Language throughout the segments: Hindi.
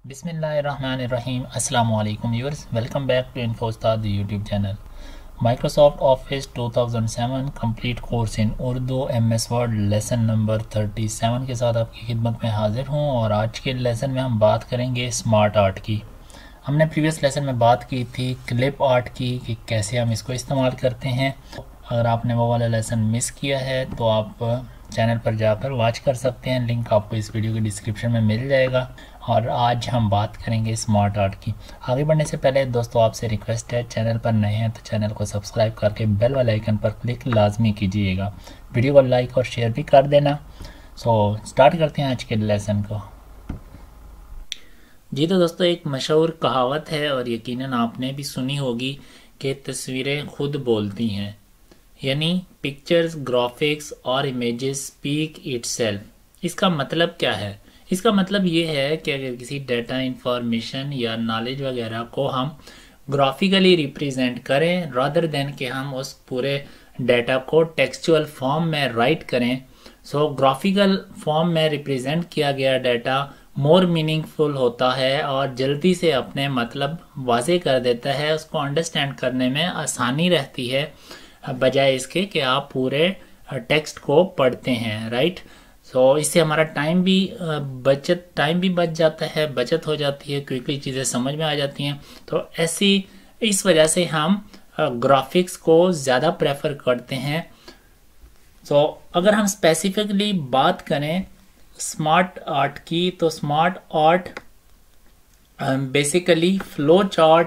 बिस्मिल्लाहिर्रहमानिर्रहीम अस्सलाम वालेकुम viewers, welcome back to info Ustad YouTube channel. Microsoft Office 2007 complete course in Urdu MS Word lesson number 37 के साथ आपकी खिदमत में हाजिर हूँ। और आज के लेसन में हम बात करेंगे स्मार्ट आर्ट की। हमने प्रीवियस लेसन में बात की थी क्लिप आर्ट की कि कैसे हम इसको इस्तेमाल करते हैं। अगर आपने वो वाला लेसन मिस किया है तो आप चैनल पर जाकर वॉच कर सकते हैं, लिंक आपको इस वीडियो के डिस्क्रिप्शन में मिल जाएगा। और आज हम बात करेंगे स्मार्ट आर्ट की। आगे बढ़ने से पहले दोस्तों आपसे रिक्वेस्ट है, चैनल पर नए हैं तो चैनल को सब्सक्राइब करके बेल वाले आइकन पर क्लिक लाजमी कीजिएगा। वीडियो को लाइक और शेयर भी कर देना। सो स्टार्ट करते हैं आज के लेसन को। जी तो दोस्तों, एक मशहूर कहावत है और यकीनन आपने भी सुनी होगी कि तस्वीरें खुद बोलती हैं, यानी पिक्चर्स, ग्राफिक्स और इमेजेस स्पीक इटसेल्फ। इसका मतलब क्या है? इसका मतलब ये है कि अगर किसी डाटा, इंफॉर्मेशन या नॉलेज वगैरह को हम ग्राफिकली रिप्रेजेंट करें रादर देन कि हम उस पूरे डाटा को टेक्सचुअल फॉर्म में राइट करें, सो ग्राफिकल फॉर्म में रिप्रेजेंट किया गया डाटा मोर मीनिंगफुल होता है और जल्दी से अपने मतलब वाज़े कर देता है। उसको अंडरस्टैंड करने में आसानी रहती है बजाय इसके कि आप पूरे टेक्स्ट को पढ़ते हैं, राइट। सो इससे हमारा टाइम भी बच जाता है, बचत हो जाती है, क्विकली चीज़ें समझ में आ जाती हैं। तो इस वजह से हम ग्राफिक्स को ज़्यादा प्रेफर करते हैं। सो अगर हम स्पेसिफिकली बात करें स्मार्ट आर्ट की, तो smart art basically flow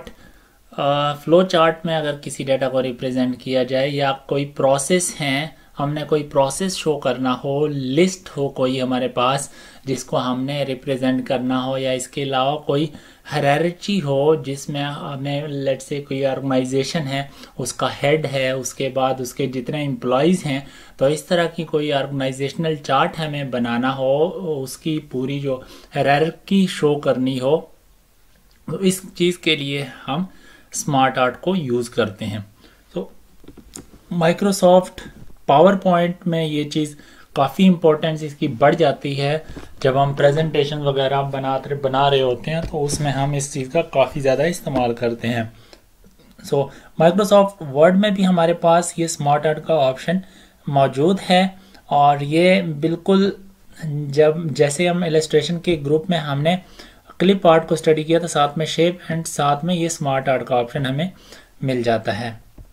chart में अगर किसी डाटा को रिप्रेजेंट किया जाए या कोई प्रोसेस है, हमने कोई प्रोसेस शो करना हो, लिस्ट हो कोई हमारे पास जिसको हमने रिप्रेजेंट करना हो, या इसके अलावा कोई हायरार्की हो जिसमें हमें लेट्स से कोई ऑर्गेनाइजेशन है, उसका हेड है, उसके बाद उसके जितने एम्प्लॉयज़ हैं, तो इस तरह की कोई ऑर्गेनाइजेशनल चार्ट हमें बनाना हो, उसकी पूरी जो हायरार्की शो करनी हो, तो इस चीज़ के लिए हम स्मार्ट आर्ट को यूज़ करते हैं। तो माइक्रोसॉफ्ट पावर पॉइंट में ये चीज़ काफ़ी इम्पोर्टेंस इसकी बढ़ जाती है। जब हम प्रेजेंटेशन वगैरह बना रहे होते हैं तो उसमें हम इस चीज़ का काफ़ी ज़्यादा इस्तेमाल करते हैं। सो माइक्रोसॉफ्ट वर्ड में भी हमारे पास ये स्मार्ट आर्ट का ऑप्शन मौजूद है। और ये बिल्कुल जैसे हम इलस्ट्रेशन के ग्रुप में हमने क्लिप आर्ट को स्टडी किया, तो साथ में शेप एंड साथ में ये स्मार्ट आर्ट का ऑप्शन हमें मिल जाता है।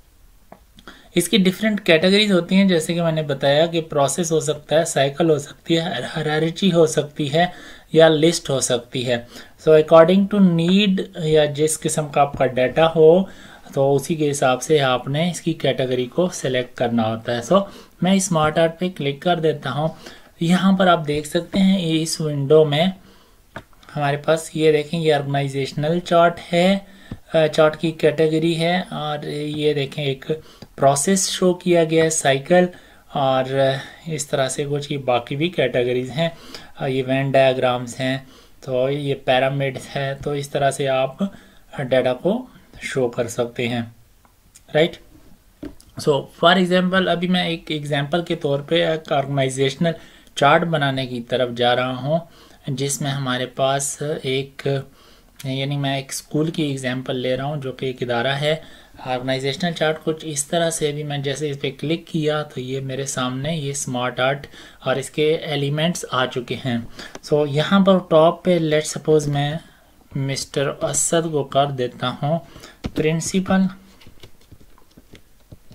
इसकी डिफरेंट कैटेगरीज होती हैं, जैसे कि मैंने बताया कि प्रोसेस हो सकता है, साइकिल हो सकती है, हायरार्की हो सकती है, या लिस्ट हो सकती है। सो अकॉर्डिंग टू नीड या जिस किस्म का आपका डाटा हो तो उसी के हिसाब से आपने इसकी कैटेगरी को सिलेक्ट करना होता है। सो मैं स्मार्ट आर्ट पे क्लिक कर देता हूँ। यहाँ पर आप देख सकते हैं इस विंडो में हमारे पास ये देखें, ये ऑर्गेनाइजेशनल चार्ट है, चार्ट की कैटेगरी है। और ये देखें एक प्रोसेस शो किया गया है, साइकिल, और इस तरह से कुछ की बाकी भी कैटेगरीज हैं। ये वेन डायग्राम्स हैं, तो ये पैरामिड्स है। तो इस तरह से आप डाटा को शो कर सकते हैं, राइट। सो फॉर एग्जांपल अभी मैं एक एग्जांपल के तौर पे एक ऑर्गेनाइजेशनल चार्ट बनाने की तरफ जा रहा हूँ, जिसमें हमारे पास यानी मैं एक स्कूल की एग्जांपल ले रहा हूँ जो कि एक इदारा है। ऑर्गेनाइजेशनल चार्ट कुछ इस तरह से, भी मैं जैसे इस पर क्लिक किया तो ये मेरे सामने ये स्मार्ट आर्ट और इसके एलिमेंट्स आ चुके हैं। सो यहाँ पर टॉप पे लेट्स सपोज मैं मिस्टर असद को कर देता हूँ प्रिंसिपल, ठीक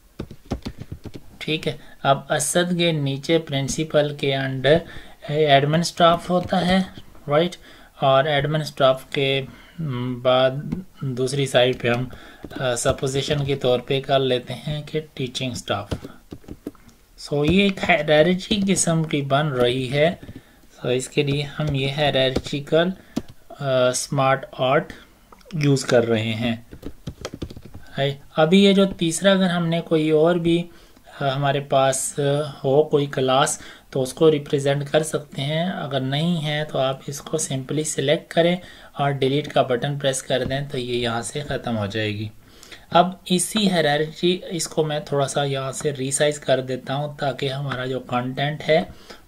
है। अब असद के नीचे प्रिंसिपल के अंडर एडमिन स्टाफ होता है, राइट। और एडमिन स्टाफ के बाद दूसरी साइड पे हम सपोजिशन के तौर पे कर लेते हैं कि टीचिंग स्टाफ। सो ये एक हायरार्की किस्म की बन रही है। सो इसके लिए हम ये हायरार्किकल स्मार्ट आर्ट यूज़ कर रहे हैं। अभी ये जो तीसरा, अगर हमने कोई और भी हमारे पास हो कोई क्लास, तो उसको रिप्रेजेंट कर सकते हैं। अगर नहीं है तो आप इसको सिंपली सिलेक्ट करें और डिलीट का बटन प्रेस कर दें तो ये यहाँ से ख़त्म हो जाएगी। अब इसी हायरार्की इसको मैं थोड़ा सा यहाँ से रीसाइज कर देता हूँ ताकि हमारा जो कंटेंट है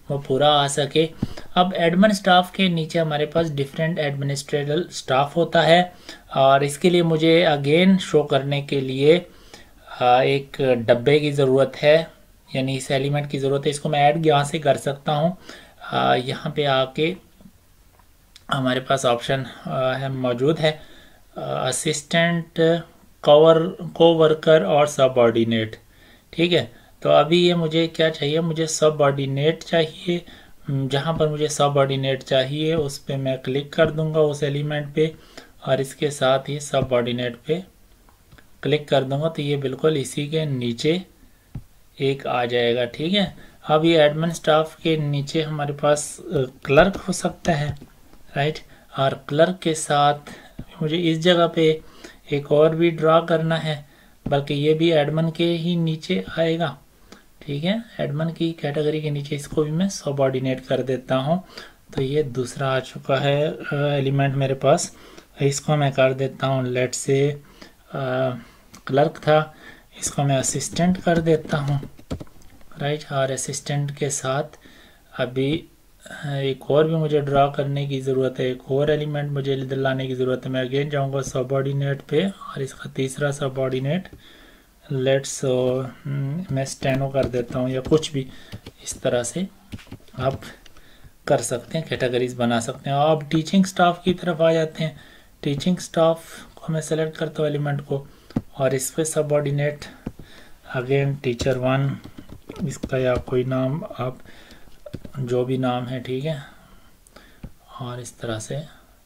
वो पूरा आ सके। अब एडमिन स्टाफ के नीचे हमारे पास डिफरेंट एडमिनिस्ट्रेटिव स्टाफ होता है, और इसके लिए मुझे अगेन शो करने के लिए एक डब्बे की ज़रूरत है, यानी इस एलिमेंट की ज़रूरत है। इसको मैं ऐड यहाँ से कर सकता हूँ। यहाँ पे आके हमारे पास ऑप्शन है मौजूद है, असिस्टेंट, कोवर्कर और सबऑर्डिनेट। ठीक है, तो अभी ये मुझे क्या चाहिए, मुझे सबऑर्डिनेट चाहिए। जहाँ पर मुझे सबऑर्डिनेट चाहिए उस पर मैं क्लिक कर दूंगा उस एलिमेंट पे, और इसके साथ ही सबऑर्डिनेट पे क्लिक कर दूंगा, तो ये बिल्कुल इसी के नीचे एक आ जाएगा। ठीक है, अब ये एडमिन स्टाफ के नीचे हमारे पास क्लर्क हो सकता है, राइट। और क्लर्क के साथ मुझे इस जगह पे एक और भी ड्रा करना है, बल्कि ये भी एडमिन के ही नीचे आएगा। ठीक है, एडमिन की कैटेगरी के नीचे इसको भी मैं सबऑर्डिनेट कर देता हूँ। तो ये दूसरा आ चुका है एलिमेंट मेरे पास। इसको मैं कर देता हूँ, लेट से क्लर्क था, इसको मैं असिस्टेंट कर देता हूँ, राइट। और असिस्टेंट के साथ अभी एक और भी मुझे ड्रा करने की ज़रूरत है, एक और एलिमेंट मुझे लाने की ज़रूरत है। मैं अगेन जाऊँगा सबऑर्डिनेट पे, और इसका तीसरा सबऑर्डिनेट लेट्स मैं स्टेनो कर देता हूँ, या कुछ भी इस तरह से आप कर सकते हैं, कैटेगरीज बना सकते हैं। अब टीचिंग स्टाफ की तरफ आ जाते हैं। टीचिंग स्टाफ को मैं सेलेक्ट करता हूँ एलिमेंट को, और इस पर सबऑर्डिनेट अगेन टीचर 1, इसका या कोई नाम आप जो भी नाम है, ठीक है। और इस तरह से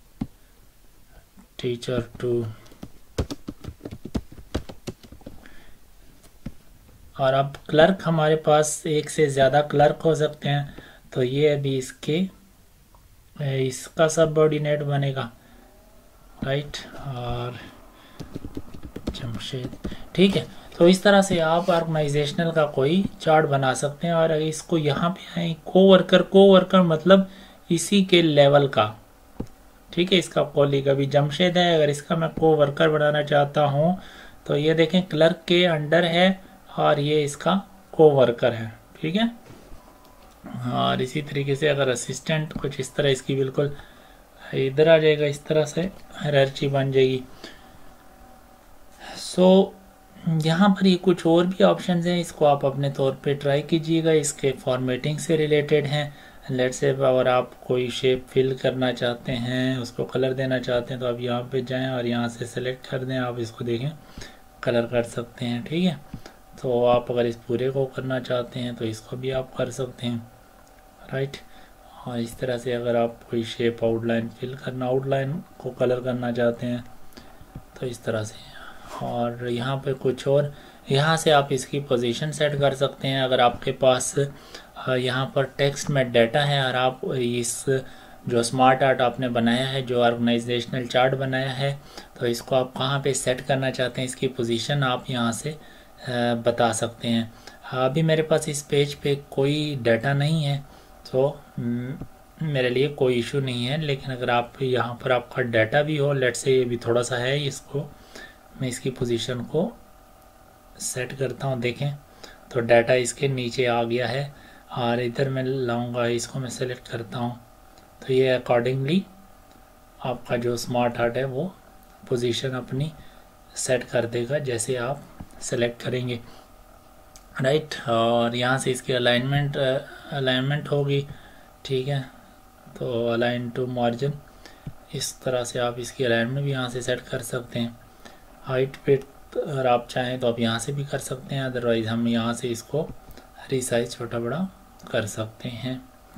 टीचर 2, और अब क्लर्क हमारे पास एक से ज़्यादा क्लर्क हो सकते हैं, तो ये अभी इसका सबऑर्डिनेट बनेगा, राइट। और जमशेद, ठीक है। तो इस तरह से आप ऑर्गेनाइजेशनल का कोई चार्ट बना सकते हैं। और इसको यहाँ पे आए कोवर्कर मतलब इसी के लेवल का, ठीक है। इसका कॉलीग अभी जमशेद है, अगर इसका मैं कोवर्कर बनाना चाहता हूँ तो ये देखें क्लर्क के अंडर है और ये इसका कोवर्कर है, ठीक है। और इसी तरीके से अगर असिस्टेंट कुछ इस तरह, इसकी बिल्कुल इधर आ जाएगा, इस तरह से हायरार्की बन जाएगी। सो यहाँ पर ये कुछ और भी ऑप्शंस हैं, इसको आप अपने तौर पे ट्राई कीजिएगा, इसके फॉर्मेटिंग से रिलेटेड हैं। लेट्स से अगर आप कोई शेप फिल करना चाहते हैं, उसको कलर देना चाहते हैं, तो आप यहाँ पे जाएं और यहाँ से सेलेक्ट कर दें, आप इसको देखें कलर कर सकते हैं, ठीक है। तो आप अगर इस पूरे को करना चाहते हैं तो इसको भी आप कर सकते हैं, राइट। और इस तरह से अगर आप कोई शेप आउटलाइन फिल करना, आउटलाइन को कलर करना चाहते हैं तो इस तरह से। और यहाँ पे कुछ और, यहाँ से आप इसकी पोजीशन सेट कर सकते हैं। अगर आपके पास यहाँ पर टेक्स्ट में डाटा है और आप इस जो स्मार्ट आर्ट आपने बनाया है, जो ऑर्गेनाइजेशनल चार्ट बनाया है, तो इसको आप कहाँ पे सेट करना चाहते हैं, इसकी पोजीशन आप यहाँ से बता सकते हैं। अभी मेरे पास इस पेज पे कोई डाटा नहीं है, तो मेरे लिए कोई इशू नहीं है। लेकिन अगर आप यहाँ पर आपका डाटा भी हो, लेट से ये भी थोड़ा सा है, इसको मैं इसकी पोजीशन को सेट करता हूँ, देखें तो डाटा इसके नीचे आ गया है। और इधर मैं लाऊंगा, इसको मैं सेलेक्ट करता हूँ, तो ये अकॉर्डिंगली आपका जो स्मार्ट आर्ट है वो पोजीशन अपनी सेट कर देगा जैसे आप सेलेक्ट करेंगे, राइट। और यहाँ से इसकी अलाइनमेंट होगी, ठीक है। तो अलाइन टू मार्जिन, इस तरह से आप इसकी अलाइनमेंट भी यहाँ से सेट कर सकते हैं। हाइट पे अगर आप चाहें तो आप यहाँ से भी कर सकते हैं, अदरवाइज हम यहाँ से इसको रीसाइज छोटा बड़ा कर सकते हैं।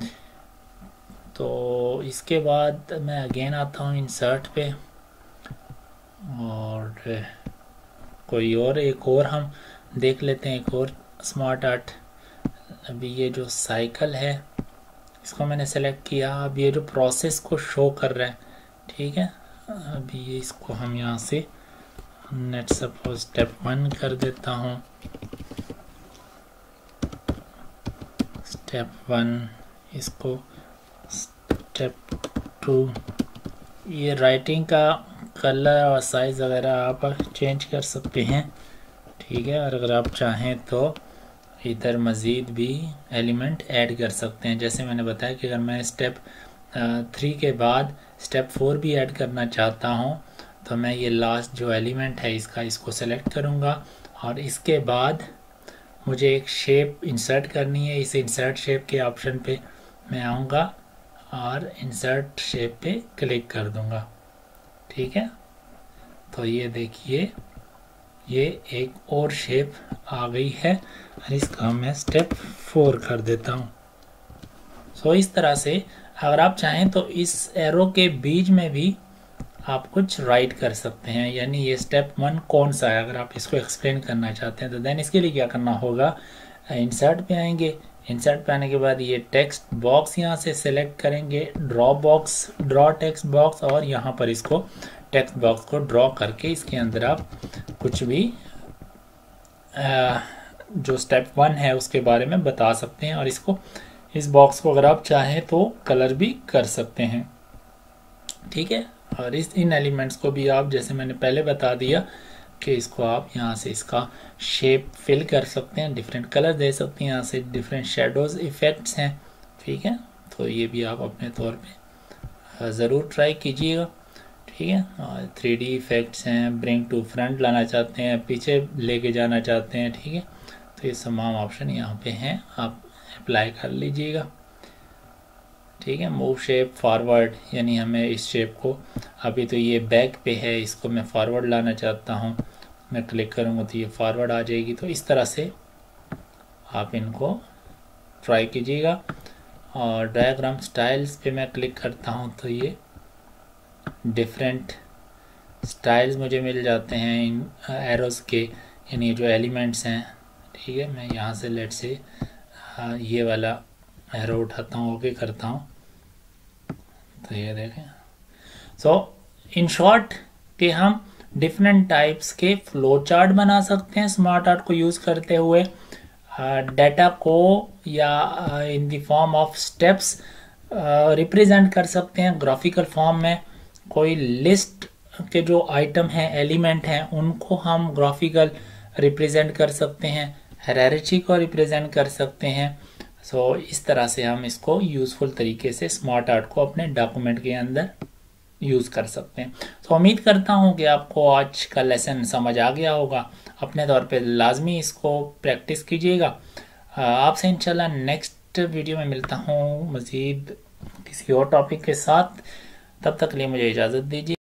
तो इसके बाद मैं अगेन आता हूँ इंसर्ट पे, और कोई और एक और हम देख लेते हैं, एक और स्मार्ट आर्ट। अभी ये जो साइकिल है इसको मैंने सेलेक्ट किया, अब ये जो प्रोसेस को शो कर रहा है, ठीक है। अभी ये इसको हम यहाँ से नेट सपोज स्टेप 1 कर देता हूँ, स्टेप 1, इसको स्टेप 2। ये राइटिंग का कलर और साइज़ वगैरह आप चेंज कर सकते हैं, ठीक है। और अगर आप चाहें तो इधर मज़ीद भी एलिमेंट ऐड कर सकते हैं। जैसे मैंने बताया कि अगर मैं स्टेप 3 के बाद स्टेप 4 भी ऐड करना चाहता हूँ तो मैं ये लास्ट जो एलिमेंट है इसको सेलेक्ट करूँगा और इसके बाद मुझे एक शेप इंसर्ट करनी है। इस इंसर्ट शेप के ऑप्शन पे मैं आऊँगा और इंसर्ट शेप पे क्लिक कर दूँगा। ठीक है, तो ये देखिए ये एक और शेप आ गई है और इसका मैं स्टेप 4 कर देता हूँ। सो इस तरह से अगर आप चाहें तो इस एरो के बीच में भी आप कुछ राइट कर सकते हैं, यानी ये स्टेप 1 कौन सा है अगर आप इसको एक्सप्लेन करना चाहते हैं तो देन इसके लिए क्या करना होगा, इंसर्ट पे आएंगे। इंसर्ट पे आने के बाद ये टेक्स्ट बॉक्स यहाँ से सेलेक्ट करेंगे, ड्रॉ टेक्स्ट बॉक्स, और यहाँ पर इसको टेक्स्ट बॉक्स को ड्रॉ करके इसके अंदर आप कुछ भी जो स्टेप 1 है उसके बारे में बता सकते हैं और इस बॉक्स को अगर आप चाहें तो कलर भी कर सकते हैं। ठीक है, और इन एलिमेंट्स को भी आप जैसे मैंने पहले बता दिया कि इसको आप यहाँ से इसका शेप फिल कर सकते हैं, डिफरेंट कलर दे सकते हैं, यहाँ से डिफरेंट शेडोज इफेक्ट्स हैं। ठीक है, तो ये भी आप अपने तौर पे ज़रूर ट्राई कीजिएगा। ठीक है, और 3D इफेक्ट्स हैं, ब्रिंग टू फ्रंट लाना चाहते हैं, पीछे लेके जाना चाहते हैं। ठीक है, तो ये तमाम ऑप्शन यहाँ पे हैं, आप अप्लाई कर लीजिएगा। ठीक है, मूव शेप फॉरवर्ड, यानी हमें इस शेप को, अभी तो ये बैक पे है, इसको मैं फॉरवर्ड लाना चाहता हूँ, मैं क्लिक करूँगा तो ये फॉरवर्ड आ जाएगी। तो इस तरह से आप इनको ट्राई कीजिएगा। और डायग्राम स्टाइल्स पे मैं क्लिक करता हूँ तो ये डिफरेंट स्टाइल्स मुझे मिल जाते हैं इन एरोज़ के, यानी जो एलिमेंट्स हैं। ठीक है, मैं यहाँ से लेट से ये वाला एरो उठाता हूँ, ओके करता हूँ, तो ये देखें। सो इन शॉर्ट कि हम डिफरेंट टाइप्स के फ्लो चार्ट बना सकते हैं स्मार्ट आर्ट को यूज़ करते हुए, डाटा को या in the form of steps represent कर सकते हैं ग्राफिकल फॉर्म में। कोई लिस्ट के जो आइटम हैं, एलिमेंट हैं, उनको हम ग्राफिकल रिप्रेजेंट कर सकते हैं, हायरार्की को रिप्रेजेंट कर सकते हैं। सो इस तरह से हम इसको यूज़फुल तरीके से स्मार्ट आर्ट को अपने डॉक्यूमेंट के अंदर यूज़ कर सकते हैं। तो उम्मीद करता हूँ कि आपको आज का लेसन समझ आ गया होगा। अपने तौर पे लाजमी इसको प्रैक्टिस कीजिएगा। आपसे इंशाल्लाह नेक्स्ट वीडियो में मिलता हूँ मज़ीद किसी और टॉपिक के साथ। तब तक के लिए मुझे इजाज़त दीजिए।